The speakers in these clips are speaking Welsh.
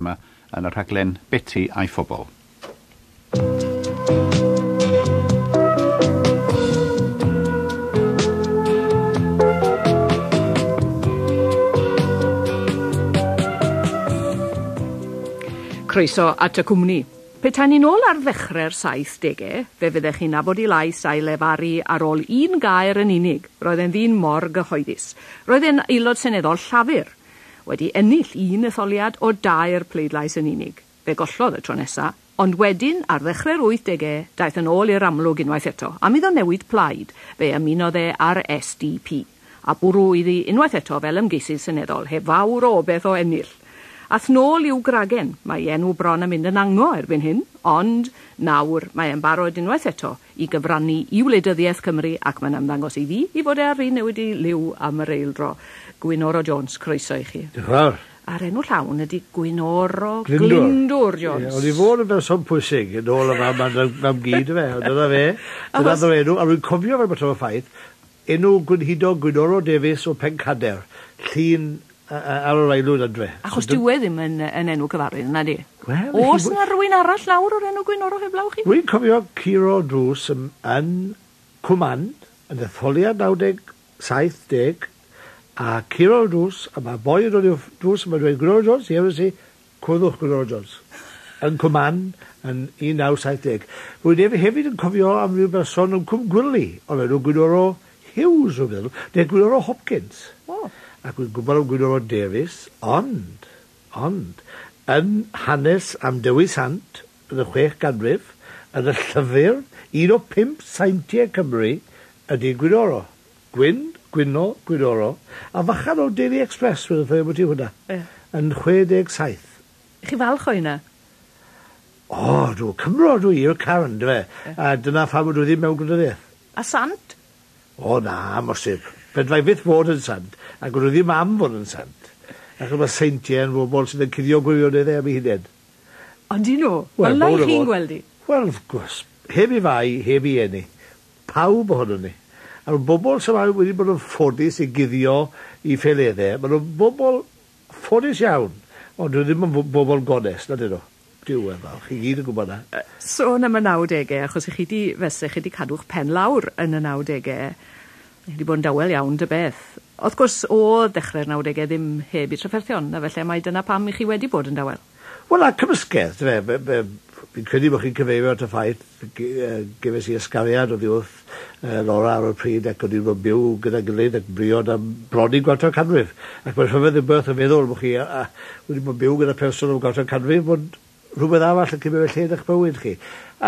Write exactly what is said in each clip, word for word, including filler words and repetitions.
yma yn y rhaglen Beti a'i Phobl. Croeso at y cwmni. Petai ni nôl ar ddechrau'r saithdegau, fe fyddech chi'n nabod i lais a'i lefaru ar ôl un gair yn unig. Roedd e'n ddyn mor gyhoeddus. Roedd e'n aelod seneddol llafur, wedi ennill un etholiad o dair pleidlais yn unig. Fe gollodd y tro nesa, ond wedyn ar ddechrau'r wythdegau, daeth yn ôl i'r amlwg unwaith eto, a mi ddo newid plaid. Fe ymunodd e ar S D P, a bwrw iddi unwaith eto fel ymgeisydd seneddol, heb fawr o beth o ennill. Ath nôl i'w gragen, mae enw bron yn mynd yn ango erbyn hyn, ond nawr mae e'n barod unwaith eto i gyfrannu i wleidyddiaeth Cymru ac mae'n ymddangos i fi i fod e ar un newid i liw am yr eildro. Gwynoro Jones, croeso i chi. Diolch. A'r enw llawn ydi Gwynoro Glyndwr Jones. Oedd i fod yn berson pwysig yn ôl yma mam gyd fe, dyna fe. Dyna ddo enw, a rwy'n cofio fel bod o'r ffaith, enw Gwynhido Gwynoro Davies o Pencader, llun ar yr aelwyd adre. Achos dyw e ddim yn, yn enw cyfarwydd, yna di? Well, Os yna rhywun arall lawr o'r enw Gwynoro heblaw chi? Rwy'n cofio Ciro drws yn, yn Cwmand, yn etholiad nawdeg saith deg, a Ciro drws, a mae boi yn dod i'r drws yma dweud Gwynoro Jones, i efo si, cwddwch Gwynoro Jones. Yn Cwmand, yn un naw saith deg. Rwy'n efo hefyd yn cofio am ryw berson yn Cwm Gwylli, ond enw Gwynoro Hughes o feddwl, neu Gwynoro Hopkins. O. Ac wy'n gwybod am Gwynoro Davies, ond, ond, yn hanes am Dewi Sant, yn y chwech ganrif, yn y llyfr, un o pimp saintiau Cymru, ydy Gwynoro. Gwyn, Gwyno, Gwynoro, a fachan o Daily Express, fydd y ffeir hwnna, yeah. Yn chwedeg saith. Chi falch o hynna? O, dwi, Cymro dwi i'r carn, dwi fe. Yeah. A dyna pha bod dwi ddim mewn gwleidyddiaeth. A Sant? O na, mosib. Fedrai fydd fod yn sant, ac oedd ddim am fod yn sant. Ac oedd seintiau yn bobl sydd yn cuddio gwirionedd am ei hunain. Ond i nhw? Wel, na i chi'n gweld i? Wel, wrth gwrs, heb i fai, heb i enni. Pawb ohono ni. A'r bobl sy'n wedi bod yn ffodus i guddio i ffeileddau, maen nhw'n bobl ffodus iawn, ond nhw ddim yn bobl gones, na dyn nhw. Diwedd fawr, chi gyd yn gwybod na. Sôn am y nawdegau, achos chi di fesau, chi di cadw'ch pen lawr yn y nawdegau. Chi wedi bod yn dawel iawn dy beth. Wrth gwrs, o ddechrau'r nawdegau ddim heb i trafferthion, a felly mae dyna pam i chi wedi bod yn dawel. Wel, a cymysgedd, fi'n credu bod chi'n cyfeirio at y ffaith, gefes i ysgariad o ddiwrth Laura ar y pryd, ac o'n i'n fod byw gyda gilydd ac briod am brodi gwarter canrif. Ac mae'n rhyfedd yn byrth yn meddwl bod chi wedi bod byw gyda person o gwarter canrif, bod rhywbeth arall yn cymryd lle eich bywyd chi.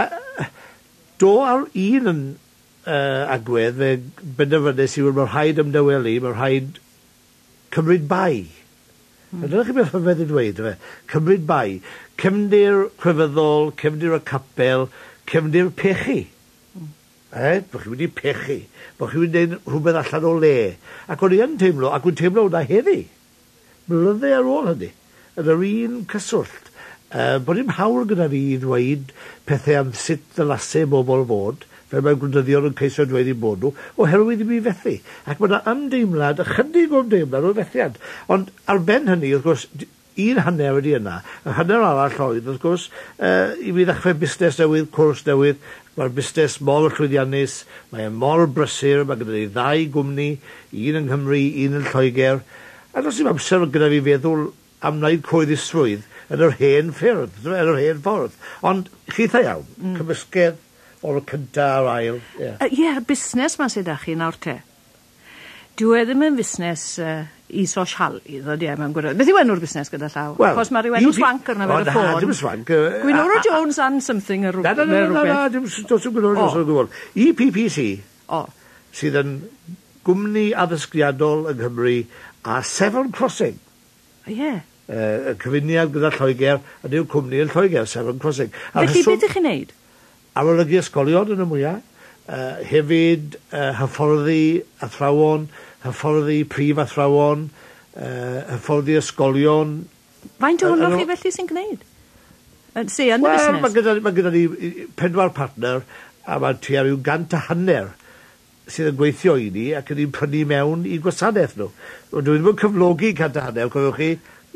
Do ar un yn Uh, agwedd, fe benderfynus i wrth mae'r rhaid ymdawelu, mae'r rhaid cymryd bai. Mm. Dyna chi beth rhyfedd i dweud, fe. Cymryd bai. Cymdir crefyddol, cymdir y capel, cymdir pechu. Mm. Eh? Bo chi wedi pechu. Bo chi wedi gwneud rhywbeth allan o le. Ac o'n i yn teimlo, ac o'n teimlo hwnna heddi. Mlynedd ar ôl hynny. Yn yr un cyswllt. Uh, bod dim hawr gyda fi i ddweud pethau am sut ddylasau bobl fod, fel mae'n gwleidyddion yn ceisio dweud i bod nhw, oherwydd i mi fethu. Ac mae yna ymdeimlad, ychydig o ymdeimlad o fethiad. Ond ar ben hynny, wrth gwrs, un hanner wedi yna, y hanner arall oedd, wrth gwrs, uh, i mi ddechrau busnes newydd, cwrs newydd, mae'r busnes mor llwyddiannus, mae'n mor brysur, mae gyda ni ddau gwmni, un yng Nghymru, un yn Lloegr, a does dim amser gyda fi feddwl am wneud coeddistrwydd yn yr hen ffyrdd, yn yr hen ffordd. Ond chitha iawn, mm. cymysgedd, o'r cynta a'r ail. Ie, yeah. uh, yeah, busnes ma sydd â chi nawr te. Dwi e ddim yn busnes uh, i sosialu, ddod ie, mae'n gwrdd. Beth yw enw'r busnes gyda llaw? Well, Chos mae rhywun swank arno fe'r ffôn. Na, dim swank. Gwynoro Jones and something ar rhywbeth. Na, na, na, dim Gwynoro Jones ar gwybod. E P P C, sydd yn gwmni addysgiadol yng Nghymru, a Severn Crossing. Ie. Y cyfuniad gyda Lloegr, a niw'r cwmni yn Lloegr, Severn Crossing. Felly beth ych chi'n neud? Arolygu ysgolion yn y mwyaf, uh, hefyd uh, hyfforddi athrawon, hyfforddi prif athrawon, uh, hyfforddi ysgolion. Faint ohonoch chi felly sy'n gwneud? Se, yn y busnes? Mae gyda, ma gyda ni pedwar partner, a mae tua rhyw gant a hanner sydd yn gweithio i ni, ac yn ni'n prynu mewn i gwasanaeth nhw. Dwi'n ddim yn cyflogi cant a hanner, cofiwch chi,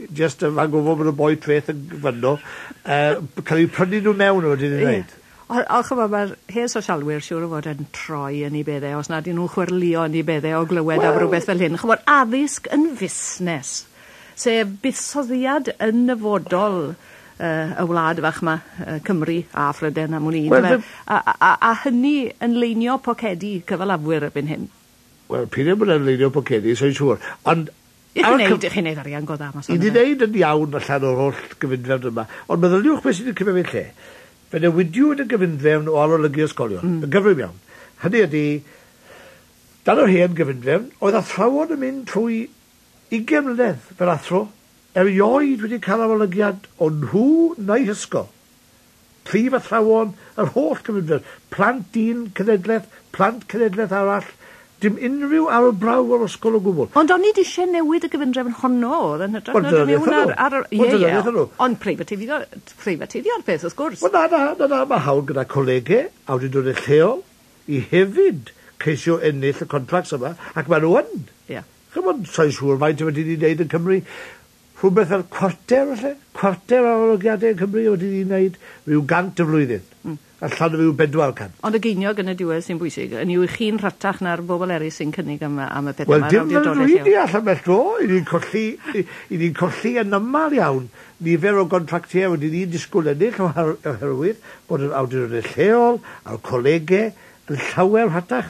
just yn fan gofod bod y boi treth yn gyfynno, uh, cael ei prynu nhw mewn o dyn ni'n gwneud. O, o chyfo, mae'r hes o sialwyr siŵr o fod yn troi yn ei beddau, os nad ydyn nhw'n chwerlio yn ei beddau o glywed well, am rhywbeth fel hyn. Chymod, addysg yn fusnes, sef buddsoddiad yn nyfodol uh, y wlad fach yma, uh, Cymru a Phrydain am hwnni. Well, a, a, a hynny yn leinio pocedi cyfalafwyr erbyn hyn. Wel, pyn yn yn leinio pocedi, so'n siŵr. Ond I chi'n neud, i chi'n neud arian go dda. I ni neud yn iawn allan o'r holl gyfundrefn yma. Ond meddyliwch beth sydd yn cymryd lle. Fe newidiwyd y gyfundrefn o arolygu ysgolion. Mm. Yn gyfrif iawn. Hynny ydy, dan o'r hen gyfundrefn, oedd athrawon yn mynd trwy ugain mlynedd fel athro, erioed wedi cael arolygiad o nhw neu hysgol. Prif athrawon, yr holl gyfundrefn. Plant un cenedlaeth, plant cenedlaeth arall, dim unrhyw ar y braw o'r ysgol o gwbl. Ond o'n i eisiau newid y gyfundrefn honno, oedd yn hytrach na mewn ar... Ie, ie, ond preifateidio'r peth, wrth gwrs. Wel, na, na, na, na, mae hawl gyda colegau, awdurdodau lleol, i hefyd ceisio ennill y contracts yma, ac mae nhw yn. Ie. Chymod, sa'n siŵr faint wedi wedi wneud yn Cymru, rhywbeth fel cwarter, lle? Cwarter ar olygiadau yn Cymru wedi wedi wneud rhyw gant y flwyddyn. Mm. Allan o fyw bedwar cant. Ond y geiniog yn y diwedd sy'n bwysig, yn yw chi'n rhatach na'r bobl eraill sy'n cynnig am, am y peth yma. Wel, dim fel dwi di allan metro, i ni'n colli, i ni'n colli yn ymal iawn nifer o gontractiau wedi ni'n disgwyl ennill oherwydd bod yn awdurdodau lleol, a'r colegau, yn llawer rhatach.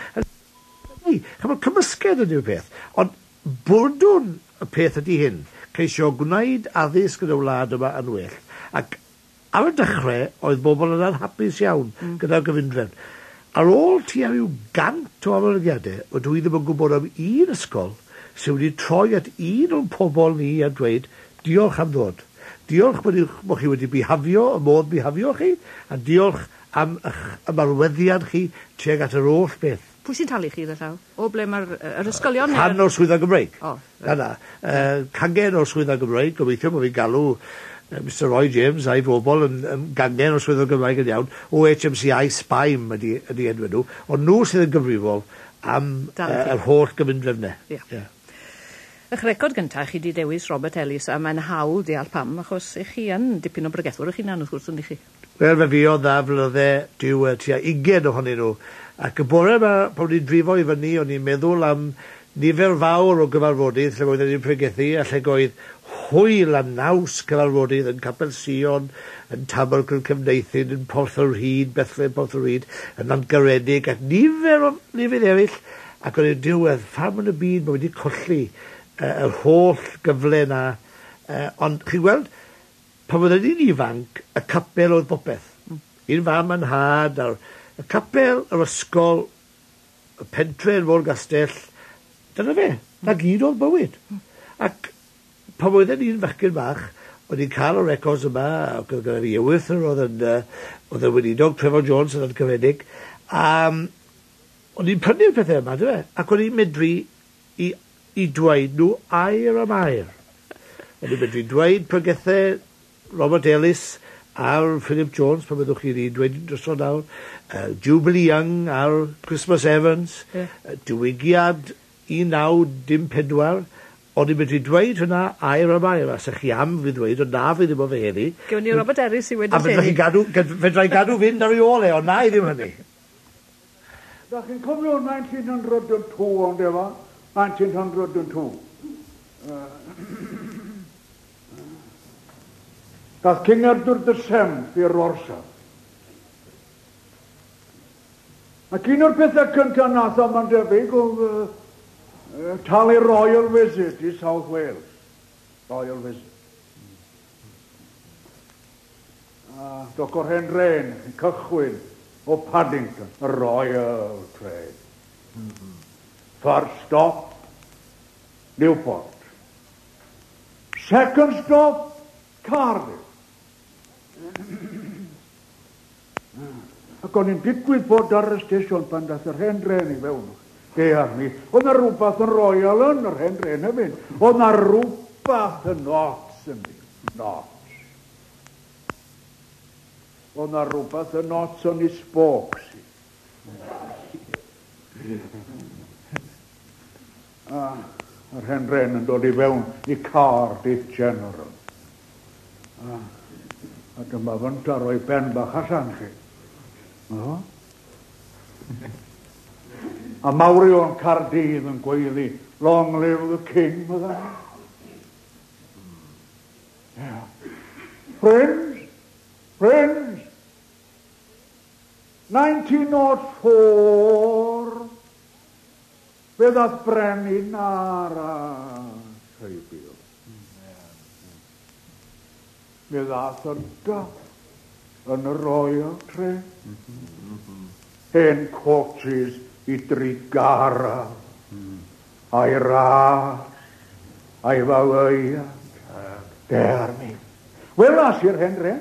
Chymod, cymysgedd yn yw'r peth. Ond bwrdwn y peth ydy hyn, ceisio gwneud addysg yn y wlad yma yn well. Ac ar y dechrau, oedd bobl yn anhapus iawn mm. gyda'r gyfundrefn. Ar ôl ti ar yw gant o arolygiadau, o dwi ddim yn gwybod am un ysgol sydd wedi troi at un o'n pobl ni a dweud, diolch am ddod. Diolch bod chi wedi bihafio, y modd bihafio chi, a diolch am y marweddiad chi tuag at yr oll beth. Pwy sy'n talu chi ddllaw? O ble mae'r ysgolion? Can o'r swyddfa Gymreig. O. Na, na. Uh, cangen o'r swyddfa Gymreig, gobeithio bod fi'n galw Mr Roy James a'i fobl yn, yn gangen o'r swyddfa Gymraeg yn iawn, O H M C I Spime ydy, ydy enw nhw, ond nhw sydd yn gyfrifol am uh, yr holl gyfundrefnau. Yeah. Yeah. Ych record gyntaf, chi wedi dewis Robert Ellis, a mae'n hawl deall pam, achos eich chi yn dipyn o bregethwr eich hunan, wrth gwrs, yn eich chi. Wel, fe fi o dda flyddau diw uh, tua ugain ohonyn nhw. Ac y bore yma, pan ni'n drifo i fyny, o'n i'n meddwl am nifer fawr o gyfarfodydd, lle oedd yn pregethu, a lle oedd hwyl a naws cyfarfodydd yn Capel Sion, yn Tabergl Cefneithyn, yn Porth yr Hyd, Bethlehem Porth yr Hyd, yn Nantgaredig, ac nifer o lefydd eraill, ac o'n i'n diwedd, pham yn y byd, mae wedi colli uh, yr holl gyfle na. Uh, ond chi'n gweld, pan oedd yn ifanc, y capel oedd bopeth. Mm. Un fam yn had, a'r y capel, yr ysgol, y pentre yn Fôl Gastell, dyna fe, na gyd oedd bywyd. Mm. Ac pan oedd yn un fachgen bach, oedd ni'n cael y records yma, ac oedd gyda'r Iwythr, oedd yn uh, weinidog Phillip Jones yn cyfedig, um, oedd ni'n prynu'r pethau yma, dwi fe? Ac oedd ni'n medru i, i dweud nhw air am air. Oedd ni'n medru dweud pregethau Robert Ellis a'r Phillip Jones, pan byddwch chi'n un dweud dros o nawr, uh, Jubilee Young a'r Christmas Evans, yeah. uh, diwygiad un naw dim pedwar, ond i'n medru dweud hwnna air am air, a sa'ch chi am fi ddweud, ond na fi ddim o fe hynny. Gewn ni Robert Ellis i wedi lle. A fedra i gadw fynd ar ei ole, ond na i ddim hynny. Da chi'n cofio nineteen oh two, ond efo? nineteen oh two. Dath Cyngerdwr dy Sem i'r orsaf. Ac un o'r pethau cyntaf nath o ma'n debyg o uh, uh, talu Royal Visit i South Wales. Royal Visit. A Doctor Henryn, cychwyn o Paddington, y Royal Train. Mm-hmm. First stop, Newport. Second stop, Cardiff. Ac o'n i'n digwydd bod ar y stesiwn pan dath yr hen dren i fewn. Ge arni. Oedd na rhywbeth yn royal yn yr hen dren y fynd. Oedd na rhywbeth yn nots yn mi. Nots. Oedd na rhywbeth yn nots yn i spokes. Yr hen ren yn dod i fewn i car dydd general. A, a dyma fynt a roi ben bach allan chi. O? A mawrion Cardydd yn gweiddi, long live the king, fydda. Yeah. Friends, friends, nineteen oh four, fe ddath brenin arall, Phobl. Fe ddath ynda yn y Royal Train. Hen coaches i drigara, a'i ras, a'i fawaiad, der mi. Welas i'r hen ren.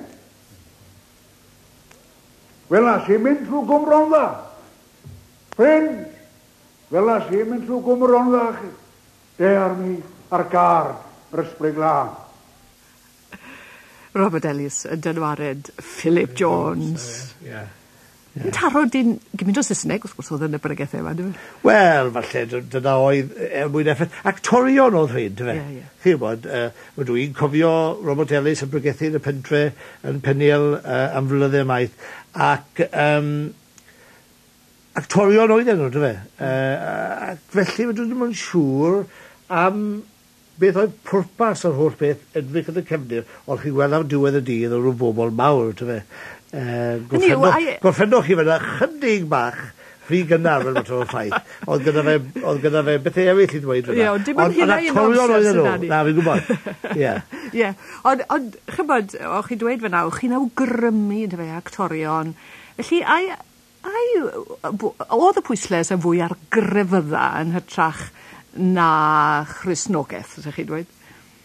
Welas i mynd trwy Gymro'n dda. Friends, welas i mynd trwy Gymro'n dda chi. Der mi ar gar yr ysbryd lan. Robert Ellis, y dynwared Phillip Jones. Yeah. Yeah. Taro di'n gymryd o Saesneg, wrth gwrs oedd yn y bregethau yma, dwi'n meddwl? Wel, falle, dyna oedd er mwyn effaith. Actorion oedd hyn, dy fe? Ie, ie. Chi'n bod, uh, dwi'n cofio Robert Ellis yn bregethu yn y pentre yn Peniel uh, am flyddau maith. Ac um, actorion oedd enw, dy fe? Uh, ac felly, dwi'n ddim yn siŵr am beth oedd pwrpas o'r holl beth edrych yn y cefnir, ond chi'n gweld am diwedd y dydd o'r bobl mawr, dy fe? Uh, Gorffennwch chi fyna chydig bach rhy gynnar fel bod o'r ffaith. Oedd gyda fe, oedd gyda fe bethau eraill i ddweud fyna. Ie, ond dim yn hynna un amser sy'n nani. Na, fi'n gwybod. Ie. Ie, ond chybod, o'ch chi dweud fyna, o'ch chi'n awgrymu, dy fe, actorion. Felly, ai, ai, oedd y pwysles yn fwy ar grefydda yn hytrach na chrysnogaeth, ydych chi dweud?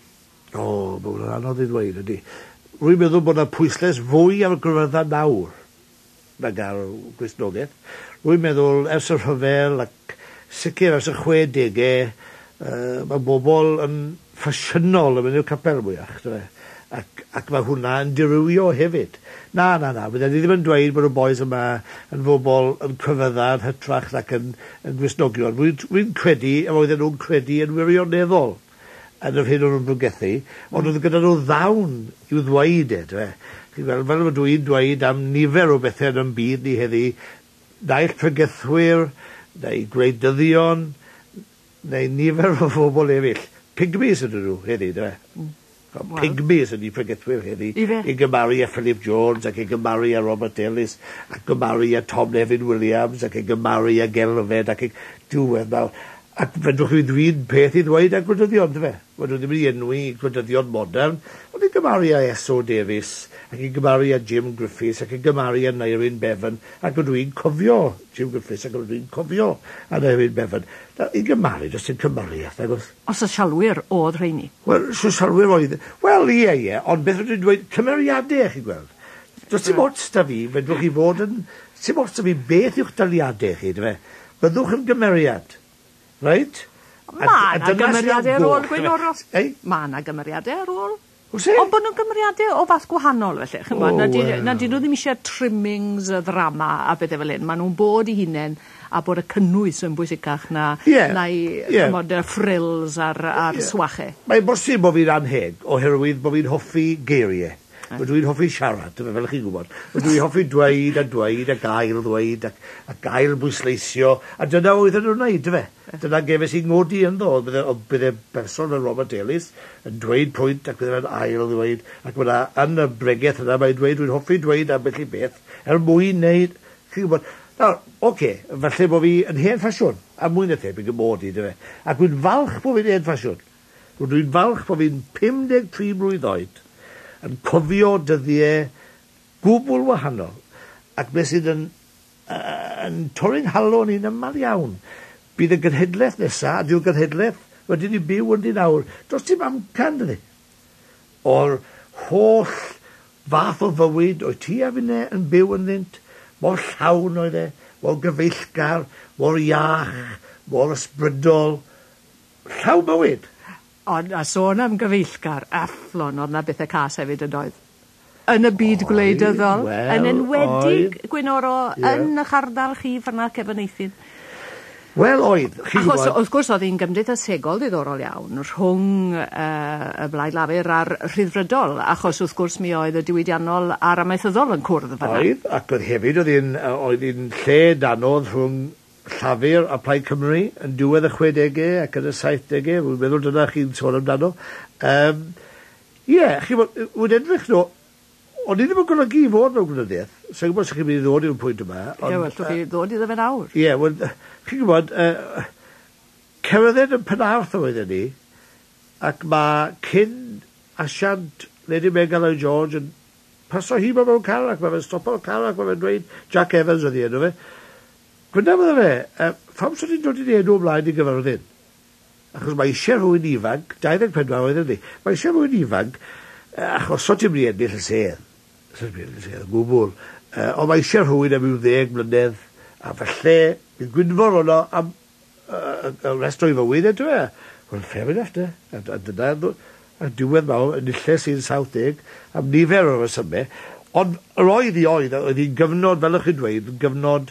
O, bod yn anodd i ddweud, ydy. Rwy'n meddwl bod yna pwysles fwy ar grefydda nawr nag ar Chrysnogaeth. Rwy'n meddwl ers y rhyfel ac sicr ers y chwedegau, uh, mae bobl yn ffasiynol yn mynd i'r capel mwyach. Ac, ac mae hwnna yn dirywio hefyd. Na, na, na. Byddai ni ddim yn dweud bod y boes yma yn bobl yn cyfydda, yn hytrach ac yn, yn Gristnogion. Rwy'n credu, a roedden nhw'n credu yn wirioneddol yn yr hyn o'n nhw'n brygethu, ond oedd gyda nhw ddawn i'w ddweud e, dwe. Fel mae dwi'n dweud am nifer o bethau yn byd ni heddi, naill pregethwyr, neu gwleidyddion, neu nifer o phobl eraill. Pygmies ydyn nhw heddi, dwe. Well, Pygmies yn ei pregethwyr heddi, i gymaru a Phillip Jones, ac i gymaru a Robert Ellis, ac gymaru a Tom Nevin Williams, ac i gymaru a Gelfed, ac i diwedd nawr. Ac fedrwch chi ddwyn peth i ddweud â gwleidyddion, dy fe. Mae nhw ddim yn enwi gwleidyddion modern, ond i gymaru a S O Davies, ac i gymaru a Jim Griffiths, ac i gymaru a Neirin Bevan, ac dwi'n cofio Jim Griffiths, ac dwi'n cofio a Neirin Bevan. I gymaru, does dim cymariaeth, agos. Os y sialwyr oedd rheini? Wel, so sialwyr oedd. Wel, ie, ie, ond beth ydyn dweud cymeriadau, chi gweld. Does dim ots da fi, fedrwch chi fod yn... Dim ots da fi beth yw'ch daliadau chi, dy fe. Byddwch yn gymeriad. Right? Mae yna gymeriadau ar ôl, Gwynoro. Mae yna gymeriadau ar ôl. Ond bod nhw'n gymeriadau o fath gwahanol, felly. Oh, na dyn nhw ddim eisiau trimmings y ddrama a bethau fel hyn. Mae nhw'n bod i hunain a bod y cynnwys yn bwysicach na, yeah, na i yeah. y frills a'r, ar yeah. swachau. Mae'n bosib bod fi'n anheg oherwydd bod fi'n hoffi geiriau. Mae dwi'n hoffi siarad, fel chi'n gwybod. Mae dwi'n hoffi dweud a dweud a gael ddweud a, a gael bwysleisio. A dyna oedd yn wneud, dy fe. Dyna gefes i ngodi ynddo. Oedd bydde person yn Robert Ellis yn dweud pwynt ac bydde'n ail ddweud. Ac bydde yn y bregeth yna mae'n dweud, dwi'n hoffi dweud am beth i beth. Er mwyn wneud, chi'n gwybod. Nawr, oce, okay, falle bod fi yn hen ffasiwn. A mwyn y thebyg y mod i, dy fe. Ac dwi'n falch bod fi'n hen ffasiwn. Dwi'n falch bod fi'n pumdeg tri mlwydd oed yn cofio dyddiau gwbl wahanol. Ac beth sydd yn, uh, yn torri'n halon i'n ymal iawn. Bydd y gynhedlaeth nesaf, a diw'r gynhedlaeth wedi ni byw yn dyn awr. Does dim amcan dydi. O'r holl fath o fywyd o'i ti a finne yn byw yn ddynt, mor llawn oedd e, mor gyfeillgar, mor iach, mor ysbrydol. Llawn bywyd. Ond a sôn am gyfeillgar, afflon, oedd na bethau cas hefyd yn oedd. Yn y byd gwleidyddol, well, yn enwedig, Gwynoro, yeah. yn eich ardal chi fyna cefn eithin. Wel, oedd. Achos, wrth gwrs, oedd hi'n gymdeithasegol ddiddorol iawn rhwng uh, y Blaid Lafur a'r Rhyddfrydol, achos wrth gwrs mi oedd y diwydiannol a'r amaethyddol yn cwrdd fyna. Oedd, ac oedd hefyd oedd hi'n lle danodd rhwng Llafur a Plaid Cymru yn diwedd y chwedegau ac yn y saithdegau, wy'n meddwl dyna chi'n sôn amdano. Um, Ie, yeah, chi'n bod, wy'n edrych no, ond i ddim yn golygu i fod mewn gwledydd. Sa'n gwybod sy'n chi'n mynd i ddod i'r pwynt yma. Ie, wel, dwi'n chi ddod iddo fe nawr. Ie, wel, chi'n gwybod, uh, cerdded yn Penarth oedd ni, ac mae cyn asiant Lady Megan George yn paso hi mewn car ac mae fe'n stopo'r car ac mae fe'n dweud Jack Evans oedd hi enw fe. Gwynaf oedd fe, uh, pham sy'n ni'n dod i'n enw ymlaen i gyfarwyddyn? Achos mae eisiau rhywun ifanc, dau ddeg pedwar oedd ni, mae eisiau rhywun ifanc, uh, achos so ti'n mynd i ennill y sedd. So'n mynd i ennill y sedd, gwbl. Uh, ond mae eisiau rhywun am i'w ddeg mlynedd, a falle, bydd Gwynfor ono am uh, y rest o'i fywyd eto e. Wel, fair enough, de. A, a dyna, a diwedd mawr, yn illes i'n saith deg, am nifer o'r resymau. Ond yr oedd i oedd, oedd hi'n gyfnod, fel ych chi'n dweud, gyfnod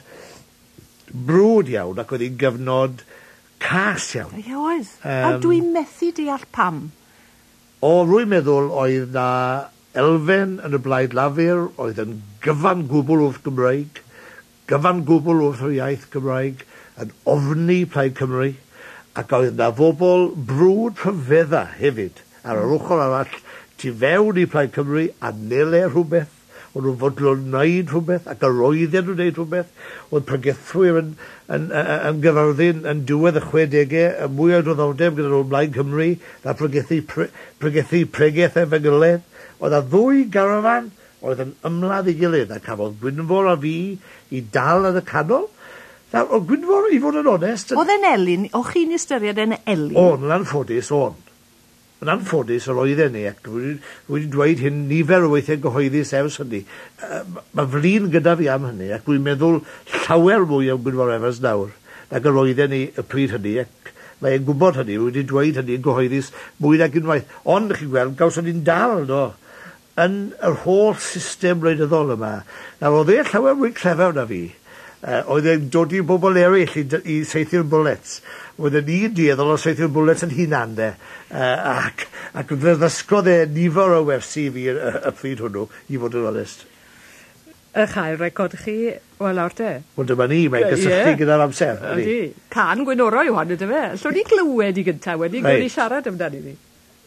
brwd iawn, ac oedd hi'n gyfnod cas iawn. Ie, oedd. Um, a dwi'n methu deall pam. O, rwy'n meddwl oedd na elfen yn y Blaid Lafur, oedd yn gyfan gwbl wrth Gymraeg, gyfan gwbl wrth yr iaith Gymraeg, yn ofni Plaid Cymru, ac oedd na fobl brwd rhyfedda hefyd, ar yr ochr arall, tu fewn i Plaid Cymru, a nele rhywbeth, o'n nhw'n fodlon wneud rhywbeth, ac yr oedden nhw'n wneud rhywbeth, oedd pregethwyr yn, yn, yn, yn gyfarddyn yn diwedd y chwedegau, y mwy o ddoddordeb gyda nhw'n Blaid Cymru, na pregethu, pre, pregethu pregeth efo'n gilydd. Oedd a ddwy garafan, oedd yn ymladd i gilydd, a cafodd Gwynfor a fi i dal yn y canol. Oedd Gwynfor, i fod yn onest... Oedd e'n elin, o'ch chi'n ystyried e'n elin? On, yn anffodus, on. Yn anffodus, yr oedden ni, ac wedi dweud hyn nifer o weithiau gyhoeddus ers hynny. Uh, mae flin gyda fi am hynny, ac dwi'n meddwl llawer mwy am Gwynfor Evans nawr, ac yr oedden ni y pryd hynny, ac mae'n gwybod hynny, wedi dweud hynny yn gyhoeddus mwy nag unwaith. Ond, chi'n gweld, gawson ni'n dal, no, yn yr holl system wleidyddol yma. Nawr, oedd e llawer mwy clefer na fi. Uh, oedd e'n dod i bobl eraill i, i seithio'r bullets. Oedd e'n ni'n dieddol o seithio'r bullets yn hunan de. Uh, ac ac ddysgodd e nifer o wersi fi y, y pryd hwnnw, i fod yn onest. Y chael record chi, wel awr te? Wel dyma ni, mae'n gysylltu yeah. gyda'r amser. Ydy. Can Gwynoro Iwan ydw fe. Llwn ni glywed i gyntaf wedi right. Gwni siarad amdani ni.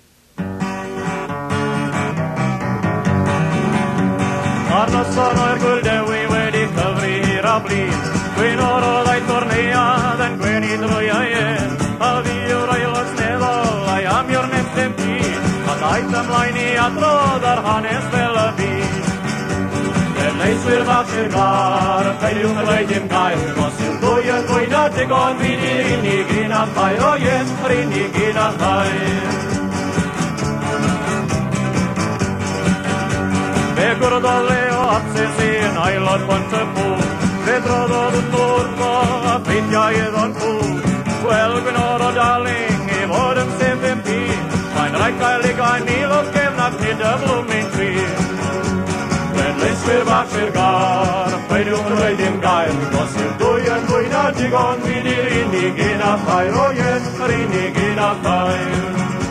Ar noson o'r gwyldewi wedi cyfri hir a blin, Gwynoro ddau torneuad yn gwenu drwy aien, a fi yw'r aelod sneddol a'i am yw'r nethyn byd, a daeth ymlaen i adrodd ar hanes fel y byd. Fe'n leiswyr fach i'r gar, peidiwch yn dweud dim gael, os yw'r ddwy yn fwy na digon, fi di'r unig un a thair o ien, yr unig un a thair. Fe gwrdodd Leo Atses i'n aelod pont y pŵl, fe droddodd yn dwrno a ffeithiau o'n pŵl. Wel, Gwynoro darling, i fod yn sef yn byd, mae'n rhaid cael ei gael mil o gefnaf nid y blwmyn tri. Fe'n leiswyr fach i'r gar, peidiwch yn dweud dim gael, os yw'r dwy yn fwy na digon, fi di'r unig un a thair o ien, yr unig un a thair.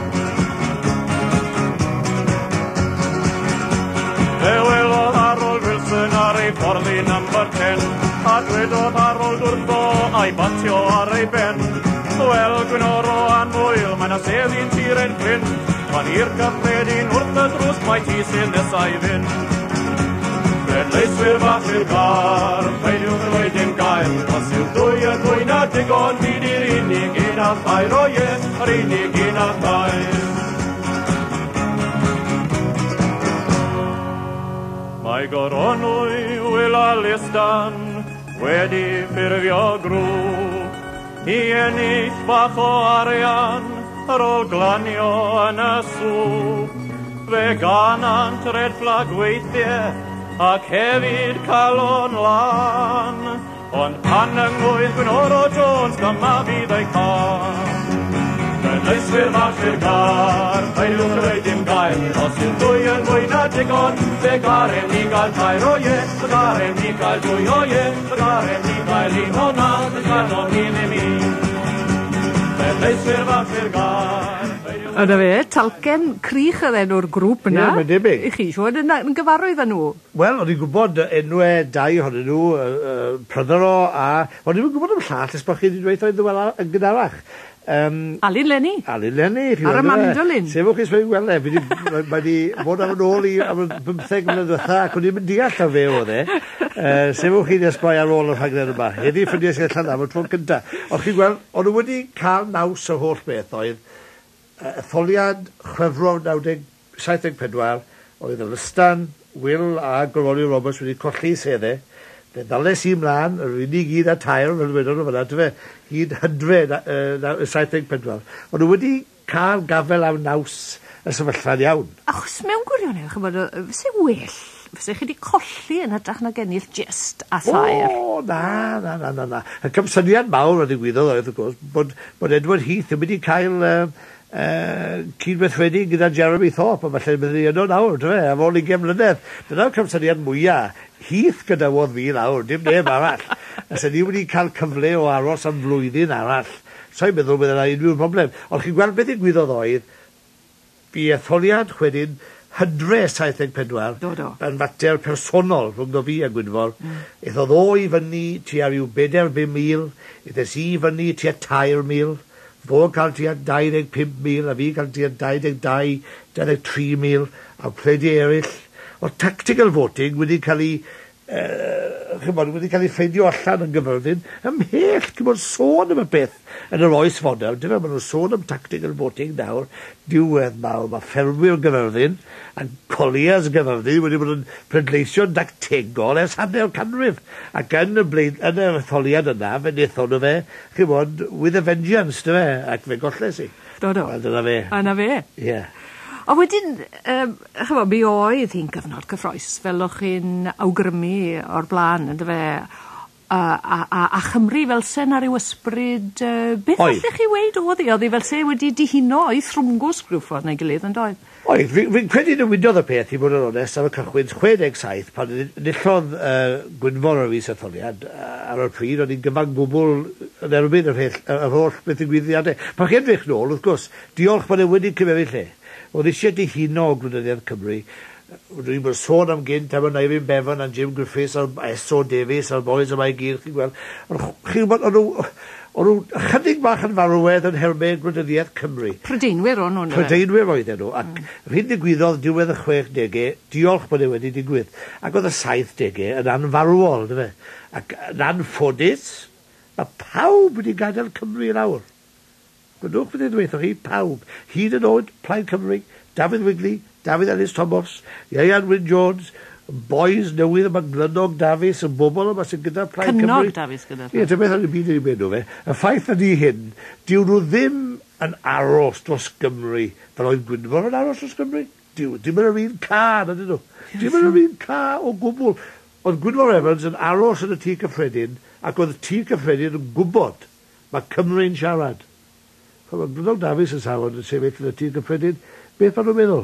Fe welodd Harold Wilson ar ei ffordd i number ten, a dwedodd Harold wrtho a'i batio ar ei ben. Wel, Gwynoro a'n fwyl, mae'n a sef i'n tir ein ffrind, fan i'r cyffredin wrth y drws mae ti sy'n nesau fynd. Fe'n leiswyr fach i'r gar, peidiwch yn dweud dim gael, os yw'r dwy yn fwy na digon, fi di'r unig un a thair o ien, yr unig un a thair. Mae goronwy wyl a listan wedi ffurfio grŵp i ennill bach o arian ar ôl glanio yn y swp. Fe ganant red flag weithiau ac hefyd calon lan, ond pan yngwydd Gwynoro Jones dyma fydd ei can. Fe'n leiswyr fach i'r gar, peidiwch yn dweud dim gael, os yw'r dwy yn fwy na digon, fe garen ni gael tair o ie, fe garen ni gael dwy o ie, fe garen ni gael un o na, fe garen o'n un i mi. Fe leiswyr fath i'r gael. Yna fe, talcen crych oedd enw'r grŵp yna. Ie, mae'n debyg. I chi, siwad yn, yn gyfarwydd â nhw? Wel, o'n i'n gwybod enwau dau ohonyn nhw, uh, Prydyro a... O'n i'n gwybod am llall, ys bod chi wedi dweud oedd yn gydarach. Um, Alun Lenny. Alun Lenny. Ar y mandolin. Sefwch chi sbyn gweld e. Mae wedi bod am yn ôl i am y bymtheg mlynedd ddiwetha, ac o'n i'n mynd deall o fe oedd e. Uh, Sefwch chi nesboi ar ôl y rhaglen yma. Heddi ffyndiau sy'n allan am y tro cynta. Ond chi'n gweld, o'n nhw wedi cael naws y holl beth oedd etholiad Chwefror naw deg saith deg pedwar oedd Ellistan, Will a Gwynoro Roberts wedi colli seddau. Fe ddales i mlaen, yr unig gyd a tair, fel wedon nhw fyna, dyfe, hyd hydred saith deg pedwar. Ond nhw wedi cael gafel am naws y sefyllfa'n iawn. Achos mewn gwirionedd, chybod, fyse well, fyse chi wedi colli yn hytrach na gennill just a thair. O, na, na, na, na, na. Y cymsyniad mawr wedi gwyddoedd oedd, wrth gwrs, bod, bod Edward Heath yn wedi cael... Uh, Uh, cydweithredu gyda Jeremy Thorpe a falle bydd yno nawr, dyma, am ôl ugain mlynedd. Dyna'r cymsyniad mwyaf. Heath gyda wodd fi nawr, dim neb arall. As ni wedi cael cyfle o aros am flwyddyn arall. So'n meddwl bydd yna unrhyw problem. Ond chi'n gweld beth i gwyddoedd oedd, bu etholiad chwedyn hydre saith deg pedwar yn fater personol rhwng o fi a Gwynfor. Mm. Eithodd o i fyny tua ryw bedair bum mil, eithes i fyny tua tair mil, fo cael tua dau ddeg pump mil, a fi cael tua dau ddeg dau, dau ddeg tri mil, a pledi eraill. O tactical voting wedi cael ei, uh, chymod, wedi cael ei ffeindio allan yn gyfyrddin, ymhell, chymod, sôn am y beth yn yr oes fodel. Dyma, maen nhw'n sôn am tactical voting nawr, diwedd mawr, mae ffermwyr gyfyrddin, a colias gyfyrddin wedi bod yn prydleisio'n dactegol ers hanner canrif. Ac yn y, bleid, yn y etholiad yna, fe wnaethon nhw fe, chymod, with a vengeance, dy fe, ac fe golles i. Do, do. Wel, dyna fe. Yna fe. Ie. Yeah. A wedyn, um, chyfo, mi oedd hi'n gyfnod cyffroes, fel o'ch chi'n awgrymu o'r blaen, ynddo fe, uh, a, a, a Chymru fel sen ar yw ysbryd, uh, beth allech chi weid oedd hi? Oedd hi fel se wedi dihuno i thrwngws grwffodd neu gilydd yn doedd? Oed, fi'n fi credu na wydodd y peth i bod yn onest am y cychwyn chwe deg saith pan nillodd uh, Gwynfor o fus etholiad uh, ar y pryd, o'n i'n gyfan gwbl yn erbyn yr, yr holl beth i gwyddiadau. Pan chi'n edrych nôl, wrth gwrs, diolch bod e wedi cyfefu lle. Oedd eisiau dihuno o Gwynyddiaeth Cymru. Rwy'n bod sôn am gynt am y Neirin Bevan a Jim Griffiths a'r Eso Davies a'r boys yma i gyd, chi'n gweld. Chi'n gweld, o'n nhw chydig bach yn farwedd yn helmed Gwynyddiaeth Cymru. Prydeinwyr o'n nhw'n Prydeinwyr oedd nhw. Ac mm. rhywun digwyddodd diwedd y chwech degau, diolch bod e wedi digwydd. Ac oedd y saith degau yn anfarwol, dy fe. Ac yn anffodus, mae pawb wedi gadael Cymru yn awr. Gwydwch beth ydw chi, pawb. Hyd yn oed, Plaid Cymru, Dafydd Wigley, Dafydd Ellis Thomas, Iwan Wyn Jones, boys newydd yma Glynog Davies, y bobl yma sy'n gyda Plaid Cymru. Cynnog Davies gyda. Ie, dyma beth yn y byd i'n mynd o fe. Y ffaith ydy hyn, diw nhw ddim yn aros dros Gymru, fel oedd Gwynfor yn aros dros Gymru. Diw, dim yn yr un ca, ydyn nhw. Dim yn yr un ca o gwbl. Oedd Gwynfor Evans yn aros yn y tŷ cyffredin, ac oedd y tŷ cyffredin yn gwybod mae Cymru'n siarad. Mae Glynog Davies yn safon yn sefyll yn y tŷ cyffredin, beth maen nhw'n meddwl?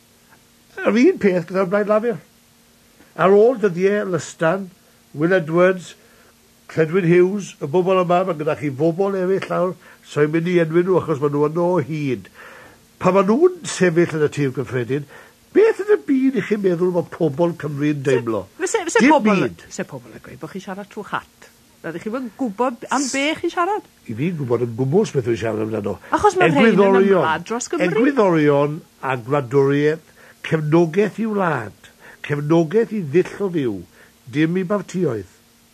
Yr un peth gyda'r Blaid Lafur. Ar ôl dyddiau Ellistan, Will Edwards, Cledwyn Hughes, y bobl yma, mae gyda chi fobl eraill lawr, so'n mynd i enwyn nhw achos maen nhw yn o hyd. Pa maen nhw'n sefyll yn y tŷ cyffredin, beth yn y byd i chi'n meddwl mae pobl Cymru'n deimlo? Fyse pobl yn gweud bod chi siarad trwy chat? Ydych chi'n gwybod am be chi siarad? I fi'n gwybod yn gwmwys beth yw'n siarad amdano. Achos mae'r rhain yn ymwlad dros Gymru. Egwyddorion a gwladwriaeth, cefnogaeth i wlad, cefnogaeth i ddill o fyw, dim i bartioedd.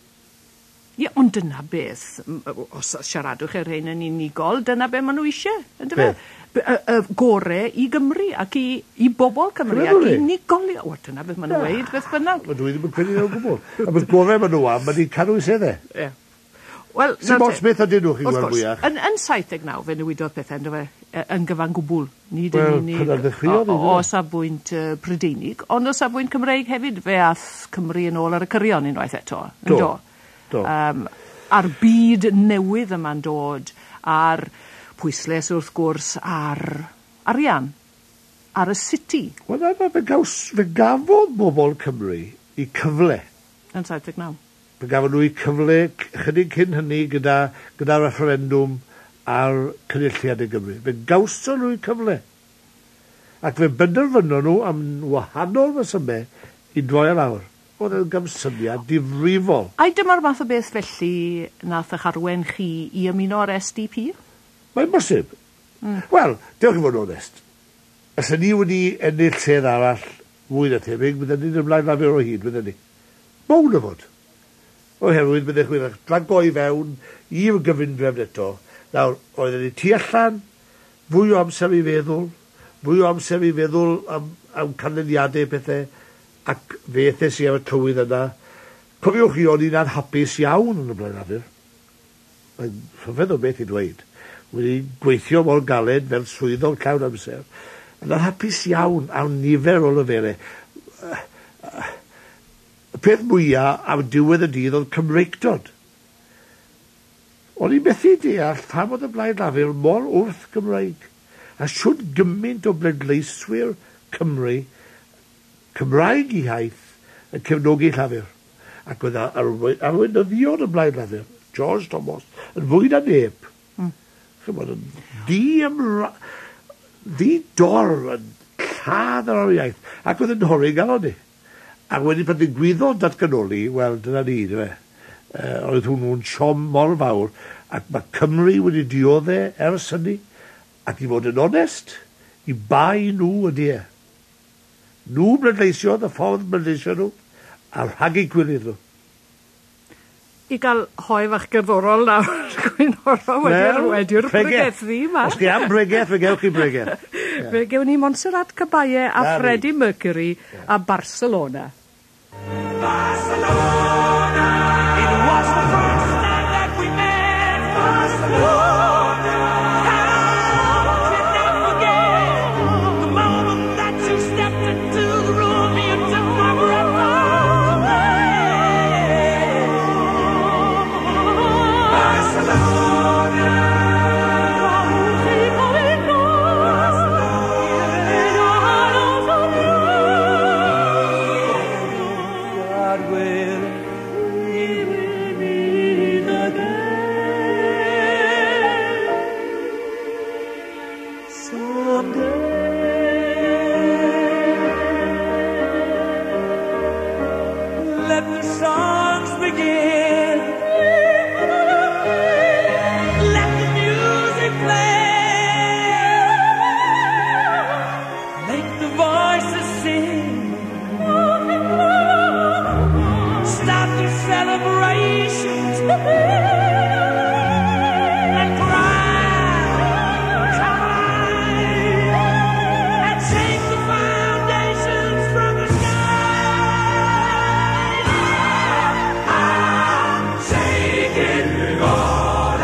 Ie, ond dyna beth, os siaradwch e'r rhain yn unigol, dyna be maen nhw eisiau. Beth? Y gore i Gymru ac i, i bobl Cymru ac i unigolion. O, dyna beth maen nhw'n weid, beth bynnag. Mae dwi ddim yn credu nhw'n gwbl. A beth gore maen nhw am, maen nhw'n cadw i seddau. Ie. Wel, sy'n bos beth ydyn nhw chi'n gweld mwyach? Yn, yn saith deg naw, fe newidodd pethau yn fe, yn gyfan gwbl. Nid well, yn unig o, o safbwynt uh, Prydeinig, ond o safbwynt Cymreig hefyd, fe ath Cymru yn ôl ar y cyrion unwaith eto. Do. Do. Do. Um, a'r byd newydd yma'n dod, a'r pwysles wrth gwrs ar arian. ar y city. Wel, na, na, fe, gaws, fe gafodd bobl Cymru i cyfle. Yn saith deg naw. Fe gafodd nhw i cyfle chydig cyn hynny gyda, gyda referendum ar cynulliad i Gymru. Fe gawson nhw i cyfle. Ac fe benderfyno nhw am wahanol resymau i droi ar awr. Oedd e'n gamsyniad difrifol. A dyma'r math o beth felly nath eich arwen chi i ymuno ar S D P? Mae'n bosib. Mm. Wel, diolch i fod yn onest. Os ni wedi ennill lle arall fwy na tebyg, byddwn ni'n ymlaen lafur o hyd, byddwn ni. Mawn o fod. Oherwydd byddwch chi'n dlango i fewn i'r gyfundrefn eto. Nawr, oedden ni tu allan, fwy o amser i feddwl, fwy o amser i feddwl am, am canlyniadau pethau, ac fethes i am y tywydd yna. Cofiwch chi, o'n i'n anhapus iawn yn y blaen lafur. Mae'n rhyfedd o beth i dweud. Wedi gweithio mor galed fel swyddog llawn amser. Yn anhapus iawn am nifer o leferau. Y peth mwyaf am diwedd y dydd oedd Cymreictod. O'n i'n methu deall pam oedd y blaen lafur mor wrth Gymraeg. A siwt gymaint o bleidleiswyr Cymru, Cymraeg i haith, yn cefnogi llafur. Ac oedd arweinyddion y blaen lafur, George Thomas, yn fwy na neb. Mm. Chymod, yn di ymra... Ddi dor yn lladd ar o'r iaith. Ac oedd yn hori gael ni. Ac wedi pan ddigwyddodd datganoli, wel, dyna ni, dyna. Uh, oedd hwnnw'n siom mor fawr. Ac mae Cymru wedi dioddau ers hynny. Ac i fod yn onest, i bai nhw ydy e. Nhw bleidleisio, y ffordd bleidleisio nhw, a rhag i gwylydd nhw. I gael hoi fach gerddorol nawr, Gwynoro wedi'r wedi'r bregethu yma. Os chi am bregeth, fe gewch chi bregeth. Fe gewn ni Montserrat Caballé a Freddie Mercury a Barcelona. Barcelona, it was the first night that we met. Barcelona, how can I forget the moment that you stepped into the room, you took my breath away. Barcelona, God will meet again someday. Let the songs begin. Let the music play. Make the voices sing. Start the celebrations and cry, cry, and shake the foundations from the sky. I'm shaking all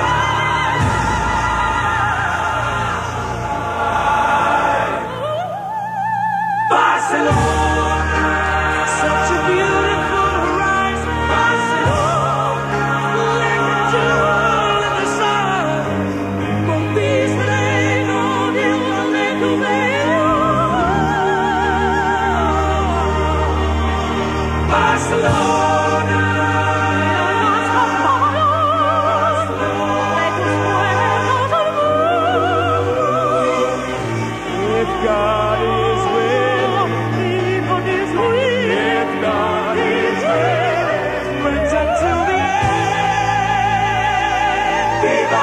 night. Barcelona, such a beautiful horizon. Barcelona, like a jewel in the sun. Con these days on you, a little bit. Barcelona. If God is with if God is with, friends until the end. Viva!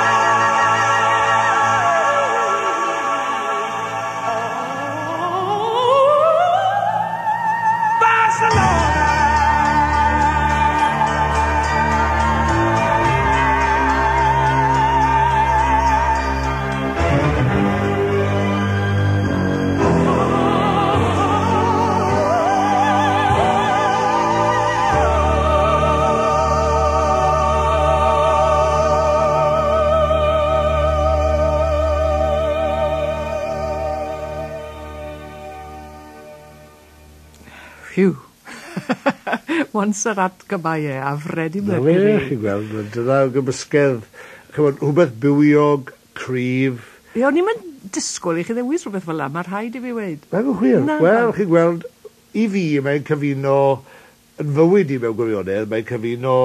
Phew. Montserrat Caballé a Freddie Na Mercury. fe, chi'n gweld, dyna o gymysgedd, chymod, rhywbeth bywiog, cryf. Ie, o'n i'n disgwyl i chi ddewis rhywbeth fel yna, mae rhaid i fi weid. Mae'n gwir. Wel, chi'n gweld, i fi, mae'n cyfuno, yn fywyd i mewn gwirionedd, mae'n cyfuno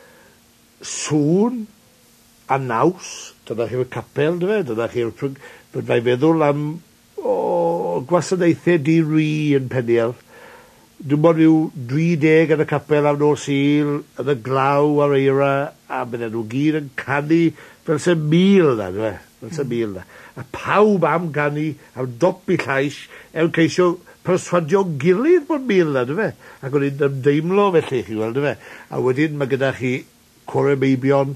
sŵn a naws. Dyna chi'r capel, dyna, dyna chi'r... Bydd mae'n meddwl am o gwasanaethau di-ri yn Peniel. Dwi'n bod rhyw dri deg yn y capel am nos Sul, yn y glaw ar eira, a bydden nhw gyd yn canu fel sy'n mil na, dwi'n fel sy'n mil na. A pawb am canu, am dop i llais, ewn ceisio perswadio gilydd bod mil na, dwi'n fe. Ac o'n i'n ymdeimlo felly, chi'n gweld, dwi'n fe. A wedyn mae gyda chi Cwrw Meibion,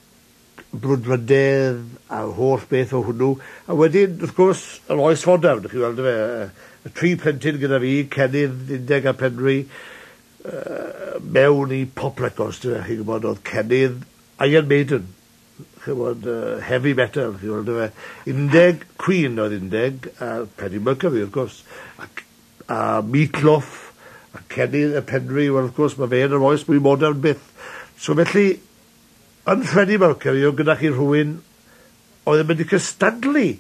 brwdfrydedd a holl beth o hwnnw. A wedyn, wrth gwrs, yr oes fodern, chi'n gweld, dwi'n fe. Y tri plentyn gyda fi, Cenydd, Undeg a Penri, uh, mewn i pop records, dwi'n chi'n gwybod, oedd Cenydd, Iron Maiden, chi'n gwybod, uh, heavy metal, chi'n gwybod, dwi'n fe. Undeg, Queen oedd Undeg, a Freddie Mercury, wrth gwrs, a, a Meatloaf, a Cenydd, a Penri, wel, wrth gwrs, mae fe yn yr oes mwy modern byth. So felly, yn Freddie Mercury, oedd gyda chi rhywun, oedd yn mynd i cystadlu